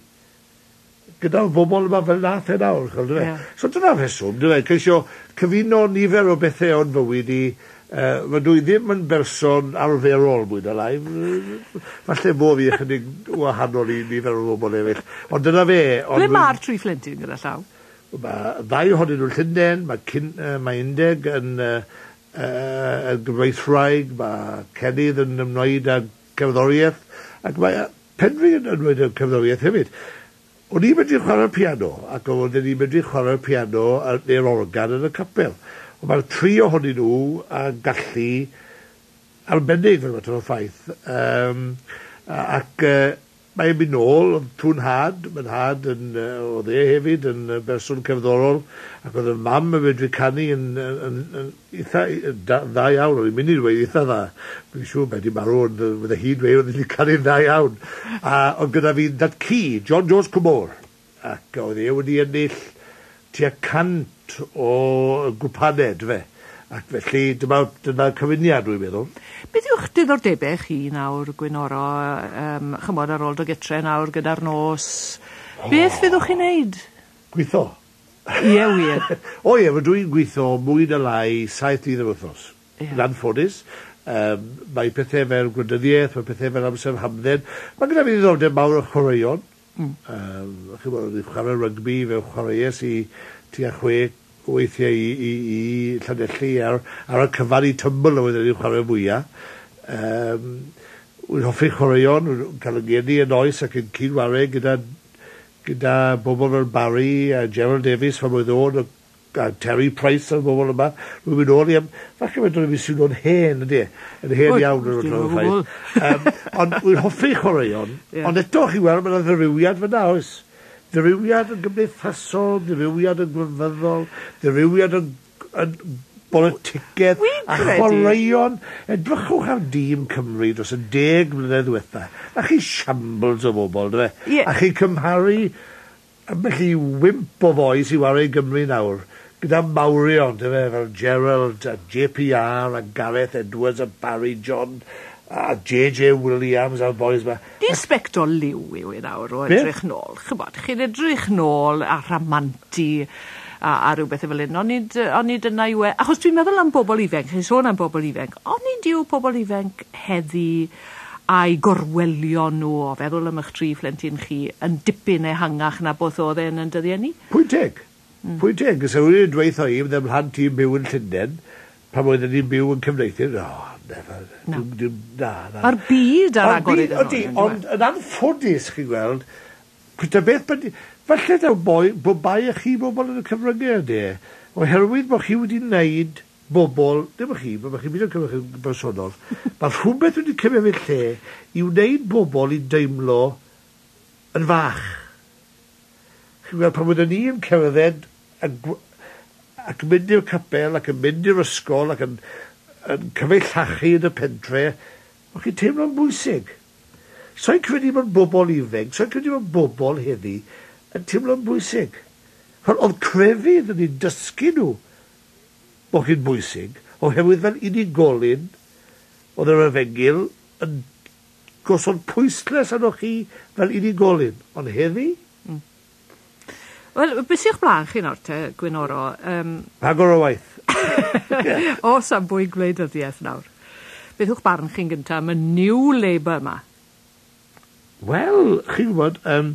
gyda'r bobl yma fel nath e nawr, chaldwe. Yeah. So dyna feswm, dyna, ceisio cyfuno nifer o bethau o'n fywyd i, uh, mae dwi ddim yn berson arferol mwy na lai. Falle bo fi ychydig wahanol i nifer o bobl eraill. Ond dyna fe... Ble mae'r tri phlentyn gyda llaw? Mae ddau ohonyn nhw'n Llundain, mae, cyn, uh, mae Undeg yn uh, uh, gyfreithraig, mae Cenydd yn ymwneud â cerddoriaeth, ac mae Penri yn ymwneud â cerddoriaeth hefyd. O'n i'n medru chwarae'r piano, ac o'n i'n medru chwarae'r piano neu'r organ yn y capel. Ond mae'r tri ohonyn nhw yn gallu arbennig fel mater o ffaith. Um, ac uh, mae'n mynd nôl, oedd tŵn had, mae'n had yn, uh, oedd e hefyd yn uh, berson cerddorol, ac oedd y mam yn medru canu yn, yn, yn, yn eitha da, dda iawn, oedd i'n mynd i dweud eitha dda. Dwi'n siŵr mae di marw yn y hyd wei, oedd i'n canu'n dda iawn. A oedd gyda fi dat ci, John Jones Cymro, ac oedd e wedi ennill tua cant o gwpaned fe. Ac felly, dyma, dyma cyfuniad, dwi'n meddwl. Beth yw'ch diddordebau chi nawr, Gwynoro, um, chymod ar ôl dy gytre nawr gyda'r nos? Oh. Beth fyddwch chi'n neud? Gweitho. Ie, wir. O ie, mae dwi'n gweitho mwy na lai saith dydd y wythnos. Yeah. Yn anffodus. Um, mae pethau fel gwleidyddiaeth, mae pethau fel amser hamdden. Mae gyda fi ddiddordeb mawr o chwaraeon. Mm. Um, Chymod, chwarae rygbi fe chwaraeus i tua chwe weithiau i, i, i Llanelli ar, ar y cyfan i tymbl oedd wedi'i chwarae mwyaf. Um, Wy'n hoffi chwaraeon, wy'n cael yng ngeni yn oes ac yn cydwarae gyda, gyda bobl fel Barry a Gerald Davies fan mwy ddod, a Terry Price a'r bobl yma. Wy'n mynd o'n i am, falle mae'n dod i fi swnio'n hen, ydy? Yn hen iawn yn o'r ffaith. Um, ond wy'n hoffi chwaraeon, yeah. Ond eto chi weld, mae'n ddirywiad fyna oes. Ddirywiad yn gymdeithasol, ddirywiad yn gwrfyddol, ddirywiad yn, yn politigedd, a chwaraeon. Edrychwch ar dîm Cymru dros y deg mlynedd diwetha. A chi shambles o bobl, dwe? Yeah. A chi cymharu ymwneud i wimp o fois i wario Gymru nawr, gyda mawrion, dwe, fel Gerald, a J P R, a Gareth Edwards, a Barry John, a J J Williams a'r boys ma. Di sbectol liw yw i nawr o edrych nôl. Chybod, chi'n edrych nôl a ramanti a, a rhywbeth fel un. O'n i dyna i we... Achos dwi'n meddwl am bobl ifanc, chi'n sôn am bobl ifanc. O'n i diw bobl ifanc heddi a'i gorwelion nhw o feddwl am eich tri phlentyn chi yn dipyn ehangach na beth oedd e'n yn dyddiau ni? Pwynt teg. Mm. Pwynt teg. Gys yw'n dweud o i, bydde mhlant ti'n byw yn Llundain, pan oedd ni'n byw yn Cymreithyn. Oh, never. No. Na, na. Mae'r byd ar agor iddyn nhw. Ond yn anffodus, chi'n gweld, gyda beth, falle daw boi, bo bai a chi bobl yn y cyfryngau ydy, oherwydd bod chi wedi wneud bobl, ddim chi, bod chi'n mynd o'r cyfryngau bersonol, mae rhywbeth wedi cymryd lle i wneud bobl i deimlo yn fach. Chi'n gweld, pan wedi'n ni yn cerdded ac yn mynd i'r capel, ac yn mynd i'r ysgol, ac yn yn cyfeillachu yn y pentre, o'ch chi'n teimlo'n bwysig. So'n credu bod bobl ifanc, so'n credu bod bobl heddi yn teimlo'n bwysig. Oedd crefydd yn ei dysgu nhw bod chi'n bwysig, oherwydd fel unigolyn, oedd yr efengil yn gosod pwysles arno chi fel unigolyn. Ond heddi, mm. Wel, beth sy'ch blaen chi nawr te, Gwynoro? Um, Agor o waith. o, sa'n bwy gwleidyddiaeth nawr. Beth yw'ch barn chi'n gyntaf am y New Labour yma? Wel, chi'n gwybod, um,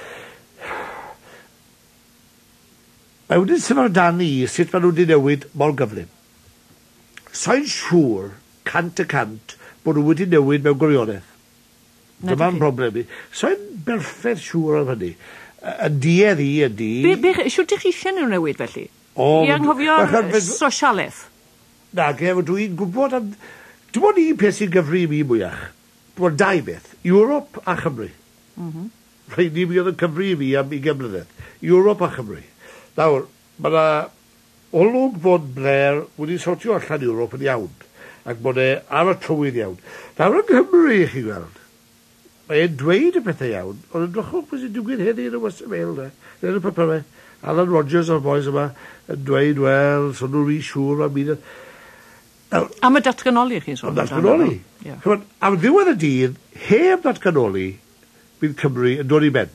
mae wedi'n sefyll dan ni sut maen nhw wedi newid mor gyflym. Sa'n siŵr, cant y cant, bod nhw wedi newid mewn gwirionedd. Dyma'n broblem i. Sa'n berffaith siŵr am hynny. Y diedd i ydi... Siwr ydych chi eisiau nhw newid felly? O, I anghofio'r sosialaeth? Na, ge, dwi'n gwybod am... Dwi'n bod un peth sy'n gyfri mi mwyach. Dwi'n bod dau beth. Ewrop a Chymru. Mm -hmm. Rhaid ni mi oedd yn cyfri mi am i gemlynedd. Ewrop a Chymru. Nawr, mae yna olwg bod Blair wedi sortio allan Ewrop yn iawn. Ac bod e ar y trywydd iawn. Nawr yn Cymru, chi gweld. Mae e'n dweud y pethau iawn, ond yn drychwch beth sy'n digwydd heddi yn y Western Mail, ne? Yn y papurau. Alan Rogers o'r boys yma yn dweud, wel, son nhw'n rhi siŵr am byd. Am y datganoli chi'n sôn? Am datganoli. Yeah. Am ddiwedd y dydd, heb datganoli, bydd Cymru yn dod i ben.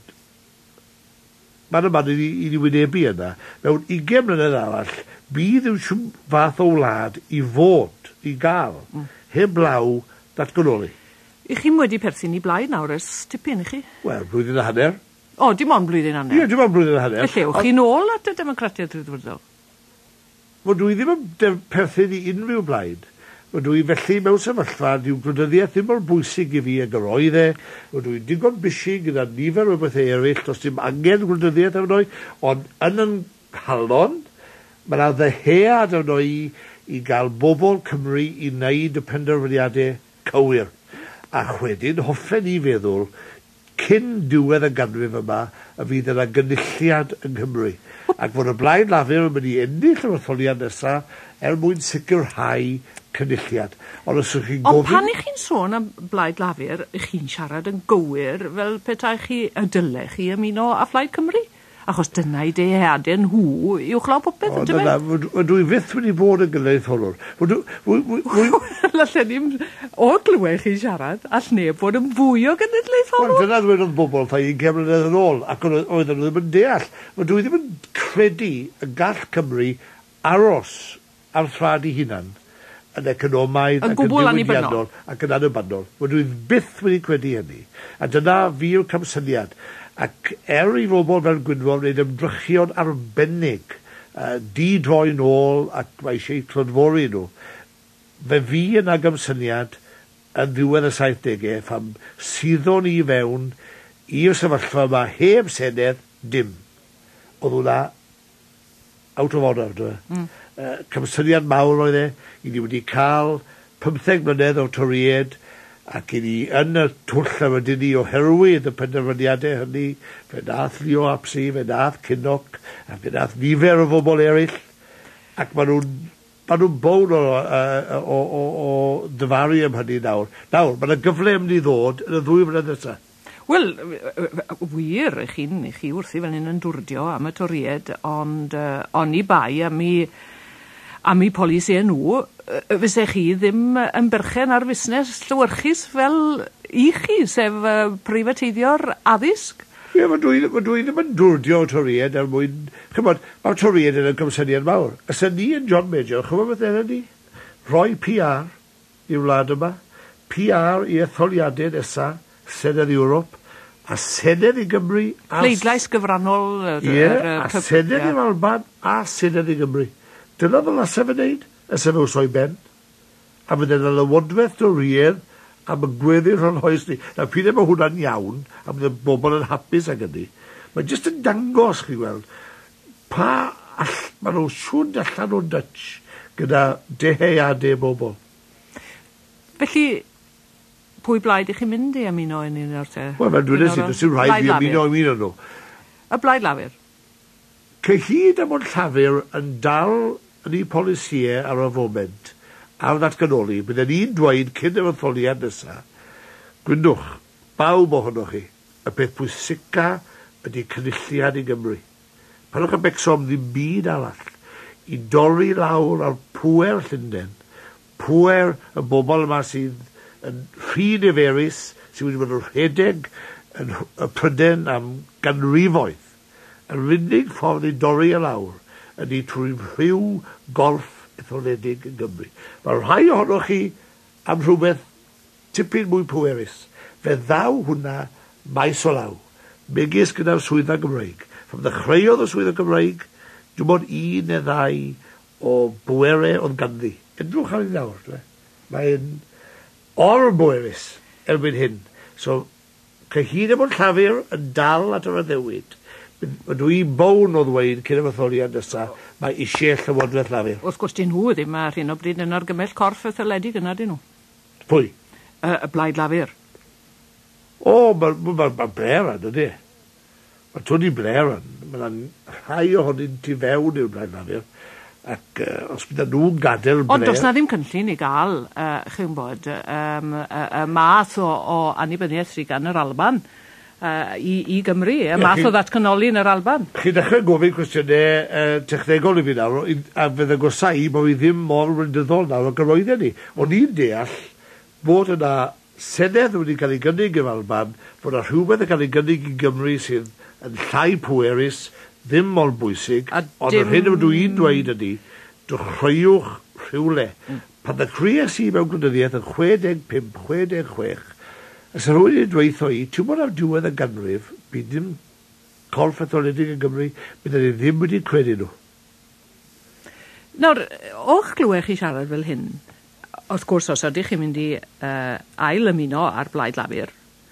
Mae'n yma i ni wynebu yna. Mewn ugain mlynedd arall, bydd yw siwm fath o wlad i fod, i gael, mm. heb law datganoli. I chi'n wedi perthyn i blaid nawr ers tipyn i chi? Wel, blwyddyn a hanner. O, dim ond blwyddyn a hanner? Ie, dim ond blwyddyn a hanner. Felly, ywch chi'n ôl at y democratiaeth rydwydol? Wel, dwi ddim yn perthyn i unrhyw blaid. Wel, dwi felly mewn sefyllfa, dyw gwleidyddiaeth ddim mor bwysig i fi ag yr oedd e. Wel, dwi'n digon bysi gyda nifer o bethau eraill, os dim angen gwleidyddiaeth efo nhw, ond yn yn halon, mae yna ddeheuad efo nhw i, i gael bobl Cymru i wneud y penderfyniadau cywir. A wedyn, hoffen i feddwl, cyn diwedd y ganrif yma, y fydd yna gynulliad yng Nghymru. Ac fod y blaen lafur yn mynd i ennill y wrtholiad nesaf, er mwyn sicrhau cynulliad. Ond os ydych chi'n gofyn... Ond pan ych chi'n sôn am blaid lafur, ych chi'n siarad yn gywir fel petai chi y dylech chi ymuno â Phlaid Cymru? Achos dyna i deheuadau nhw i'w chlaw popeth, yn dyma? Dwi fyth wedi bod yn gyleitholwr. Lallen ni'n o glywed chi siarad, all neb bod yn fwy o gynadleitholwr? Wel, dyna ddweud oedd bobl fai un cemlynedd yn ôl, ac oedd nhw ddim yn deall. Wel, dwi ddim yn credu y gall Cymru aros ar thrad i hunan yn economaidd ac yn diwydiannol ac yn anybannol. Wel, dwi byth wedi credu hynny. A dyna fi yw'r camsyniad. Ac er i bobl fel Gwynfor wneud ymdrychion arbennig, uh, di droi nôl ac mae eisiau clodfori nhw, fe fi yn agymsyniad yn ddiwedd y saithdegau pham syddon ni fewn i'r sefyllfa yma heb senedd dim. Oedd hwnna out of order, dwi. Mm. Uh, cymsyniad mawr oedd e, i ni wedi cael pymtheg mlynedd o toried, ac i ni yn y twll am ydyn ni oherwydd y penderfyniadau hynny, fe nath Leo Apsi, fe nath Cinnock, a fe nath nifer o bobl eraill, ac maen nhw'n ma nhw bown o, uh, o, o, o dyfaru am hynny nawr. Nawr, mae'n gyfle am ni ddod yn y ddwy flynedd nesaf. Wel, wir, i chi, i chi wrthi fel un yn dwrdio am y toried, ond uh, oni bai am i am i polisi nhw, fysech chi ddim yn berchen ar fusnes llywyrchus fel i chi, sef uh, prifateiddio'r addysg? Ie, mae dwi, ma dwi ddim yn dwrdio o toried er mwyn... Chymod, mae toried yn y gymsyniad mawr. Ys ni yn John Major, chymod beth yna ni? Rhoi P R i'r wlad yma, P R i etholiadau nesaf, Senedd Ewrop, a Senedd i Gymru... Pleidlais gyfrannol... Ie, a Senedd i'r Alban, a Senedd i Gymru. Dyna fel asaf yn neud, y sef wrth o'i ben. A fydd yna lywodfeth o riedd am y gweddill rhan hoes ni. Na, pryd mae hwnna'n iawn, a bydd y bobl yn hapus ag ydy. Mae'n jyst yn dangos, chi weld, pa all, maen nhw siwnd allan o Dutch gyda deheuadau bobl. Felly, pwy blaid i chi mynd i ymuno yn un o'r te? Wel, mae'n dwi'n sy'n sy'n rhaid i ymuno yn un o'n nhw. Y blaid lafur? Cyhyd am o'n llafur yn dal yn ei polisiau ar y foment am ddatganoli, byddwn ni'n dweud cyn y wytholiad nesaf, Gwynwch, bawb ohonoch chi, y peth pwysica ydy cynulliad i Gymru. Panwch y becsom ddim byd arall i dorri lawr ar pwer Llundain, pwer y bobl yma sydd yn rhy niferus, sydd wedi bod yn rhedeg yn y Prydain am ganrifoedd, Yr unig ffordd i dorri y lawr ydy trwy rhyw golf etholedig yn Gymru. Mae rhai ohonoch chi am rhywbeth tipyn mwy pwerus. Fe ddaw hwnna maes o law. Megis gyda'r swyddfa Gymreig. From ddechreuodd y swyddfa Gymreig, dwi'n bod un neu ddau o bwere oedd ganddi. Edrwch ar ei ddawr. Mae'n or-bwerus erbyn hyn. So, cyhyd am o'r llafur yn dal at yr addewid. Dwi bown o ddweud cyn y fatholiad nesaf, mae eisiau llywodraeth llafur. Wrth gwrs dyn nhw ddim ar hyn o bryd yn argymell corff etholedig yna dyn nhw. Pwy? Y uh, Blaid Lafur. O, mae ma, ma, ma Blair yn ydy. Mae Tony Blair yn. Mae'n rhai ohony'n tu fewn i'r Blaid Lafur. Ac uh, os bydd nhw'n gadael Blair... Ond does na ddim cynllun i gael, uh, chi'n bod, y um, uh, uh, math o, o annibyniaeth sydd gan yr Alban uh, i, i Gymru, y math chi, o ddatcanoli yn yr Alban. Chi'n dechrau gofyn cwestiynau uh, technegol i fi nawr, a fydd y gosau bod fi ddim mor wyndyddol nawr o gyroedden ni. Ond ni'n deall bod yna senedd wedi cael ei gynnig i'r Alban, bod yna rhywbeth yn cael ei gynnig i Gymru sydd yn llai pwerus, ddim mor bwysig, ond yr hyn o dwi'n dweud ydy, dechreuwch rhywle. Mm. Pan y creus i mewn gwleidyddiaeth yn chwedeg pump, chwedeg chwech, ys rhywun yn dweud o i, ti'n bod am diwedd y ganrif, bydd ddim corff etholedig yn Gymru, bydd ni ddim wedi credu nhw. Nawr, o'ch glywech chi siarad fel hyn, wrth gwrs os ydych chi'n mynd i uh, ail ymuno ar Blaid Lafur,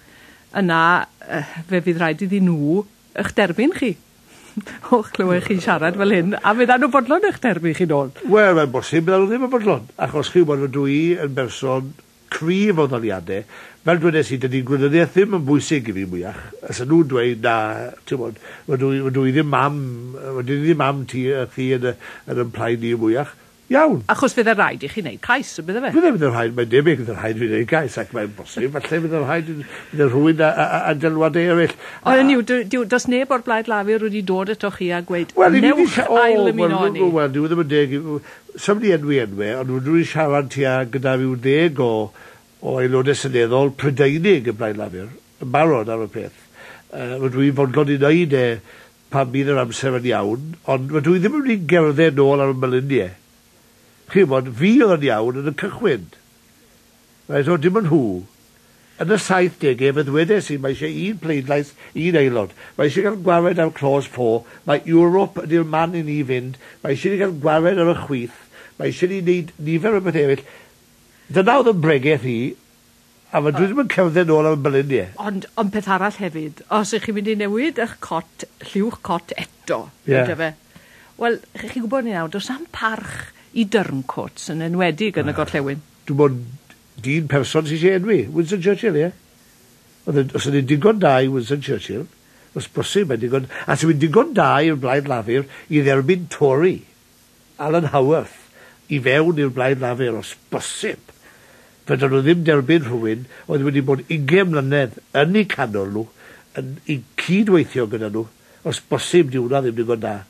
yna uh, fe fydd rhaid iddyn nhw eich derbyn chi. O'ch clywech chi siarad fel hyn, a fydd nhw bodlon eich derbyn chi nôl? Wel, mae'n bosib, bydd nhw ddim yn bodlon. Achos chi bod dwi yn berson cryf o ddoliadau, fel dwedes i, dydy gwleidyddiaeth ddim yn bwysig i fi mwyach. As nhw'n dweud, na, ti'n bod, mae dwi ddim am, mae dwi ddim am ti a thi yn yn ymplaen ni mwyach. Iawn. Achos fydd y rhaid i chi wneud cais, y bydde fe? Fydd y rhaid, mae'n debyg fydd y rhaid fi wneud cais, ac mae'n bosib, falle fydd y rhaid fydd y rhywun a dylwadau eraill. O, yw, does neb o'r Blaid Lafur wedi dod eto chi a gweud, newch ail ymuno ni? Wel, dwi ddim yn deg, symud enwi enwi, ond dwi'n siarad tia gyda fiw deg o, o aelodau syneddol Prydeinig y Blaid Lafur, yn barod ar y peth. Uh, dwi'n fodlon i wneud e pan bydd yr amser yn iawn, ond dwi ddim yn mynd i gerdded nôl ar y melyniau. Chi bod, fi oedd yn iawn yn y cychwyn. Right, o, dim yn nhw. Yn y saithdegau, fe ddwedes i, mae eisiau un pleidlais, un aelod. Mae eisiau cael gwared ar clause four. Mae Europe ydy'r man i ni fynd. Mae eisiau cael gwared ar y chwith. Mae eisiau ni wneud nifer o beth eraill. Dyna oedd yn bregaeth i, a mae dwi ddim yn cerdded nôl am y belyniau. Ond, ond peth arall hefyd, os ych chi'n mynd i newid eich cot, lliwch cot eto, yeah. Wel, chi'n gwybod ni nawr, does am parch i dyrncots yn enwedig yn y gorllewin. Dwi'n bod dyn person sy'n eisiau enwi. Winston Churchill, ie? Yeah? Os ydy'n digon da i Winston Churchill, os bosib mae'n digon... A sy'n mynd digon da i'r Blaid Lafur i dderbyn Tory, Alan Howarth, i fewn i'r Blaid Lafur, os bosib. Fydden nhw ddim derbyn rhywun, oedd wedi bod ugain mlynedd yn eu canol nhw, yn eu cydweithio gyda nhw, os bosib diwna ddim digon da.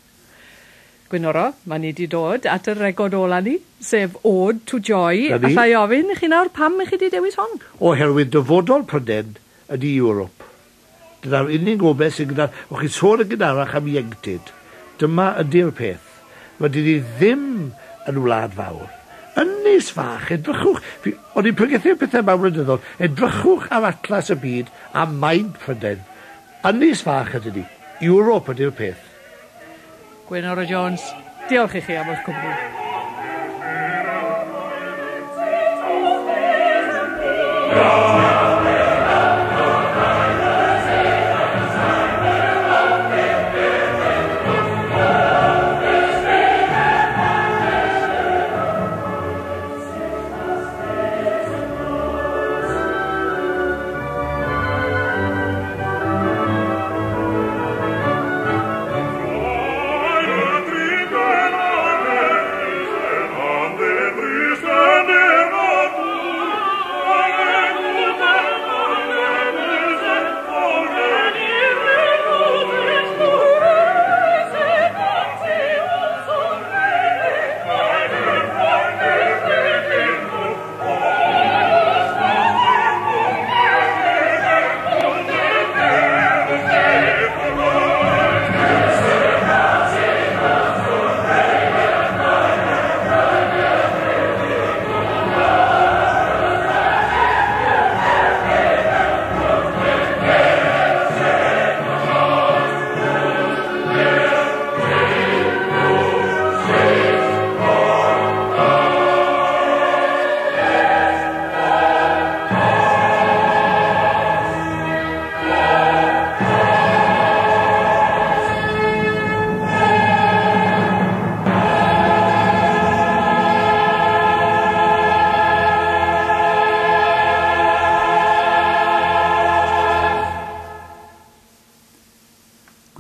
Gwynoro, mae ni wedi dod at y regod ola ni, sef Ode to Joy. A llai ofyn, chi nawr pam ych chi wedi dewis hon? Oherwydd dyfodol Pryden ydi Ewrop. Dyna'r unig obeth sy'n gyda... O chi sôn yn gynharach am ieuenctid. Dyma ydy'r peth. Mae dyn ni ddim yn wlad fawr. Ynys fach, edrychwch... O'n i'n prygethu'r pethau mawr yn dyddol. Edrychwch am atlas y byd a maint Pryden. Ynys fach ydy ni. Ewrop ydy'r peth. Gwynfor Jones, diolch i chi am eich cwmni.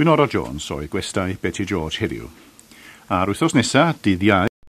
Gwynoro Jones oedd gwestai Beti George heddiw. A'r wythnos nesaf, dydd Iau,